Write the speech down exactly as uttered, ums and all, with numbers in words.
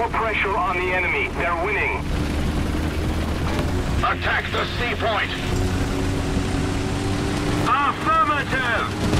more pressure on the enemy. They're winning. Attack the C point! Affirmative!